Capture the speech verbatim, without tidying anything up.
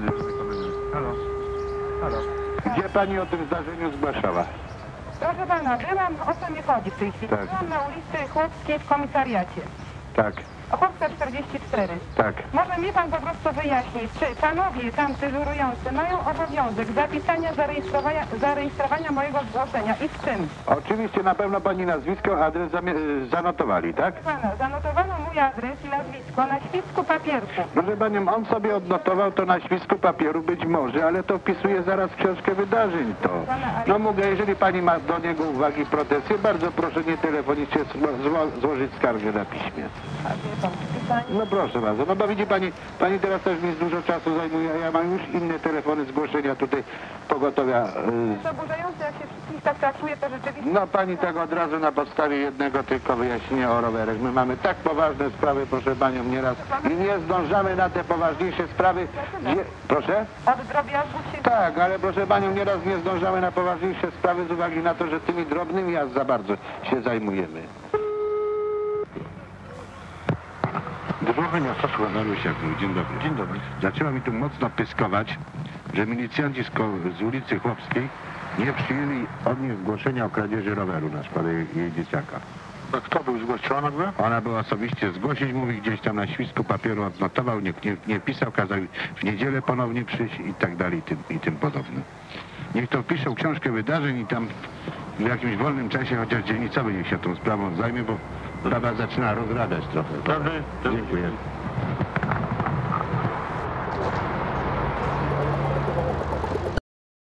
Halo. Halo. Gdzie pani o tym zdarzeniu zgłaszała? Proszę pana, byłam, o co mi chodzi w tej chwili? Tak. Byłam na ulicy Chłopskiej w komisariacie. Tak, Chłopska czterdzieści cztery. tak. Może mi pan po prostu wyjaśnić, czy panowie tam dyżurujący mają obowiązek zapisania, zarejestrowania, zarejestrowania mojego zgłoszenia i z czym? Oczywiście na pewno pani nazwisko, adres zamie- zanotowali, tak? Pana, zanotowano mój adres i nazwisko na świsku papierku. Proszę panią, on sobie odnotował to na świsku papieru, być może, ale to wpisuje zaraz w książkę wydarzeń to. No mogę, jeżeli pani ma do niego uwagi, protesty, bardzo proszę nie telefonicznie zło- zło- złożyć skargę na piśmie. A wie pan, pytanie? No proszę bardzo, no bo widzi pani, pani teraz też mi dużo czasu zajmuje, a ja mam już inne telefony, zgłoszenia tutaj pogotowia. To oburzające, jak się wszystkich tak traktuje, to rzeczywiście... No pani tak od razu na podstawie jednego tylko wyjaśnienia o rowerach. My mamy tak poważne sprawy, proszę panią, nieraz i nie zdążamy na te poważniejsze sprawy. Gdzie... Proszę? Od drobiazgów się... Tak, ale proszę panią, nieraz nie zdążamy na poważniejsze sprawy z uwagi na to, że tymi drobnymi aż za bardzo się zajmujemy. Dwóch miasta składały się. Dzień dobry. Dzień dobry. Zaczęła mi tu mocno pyskować, że milicjanci z, ko- z ulicy Chłopskiej nie przyjęli od niej zgłoszenia o kradzieży roweru na szkodę jej, jej dzieciaka. A kto był zgłoszony? Ona była osobiście zgłosić, mówi gdzieś tam na świsku papieru odnotował, nie, nie, nie pisał, kazał w niedzielę ponownie przyjść i tak dalej i tym, i tym podobne. Niech to wpiszą książkę wydarzeń i tam w jakimś wolnym czasie, chociaż dzielnicowy niech się tą sprawą zajmie, bo sprawa zaczyna rozradać trochę. Dobry. Dziękuję.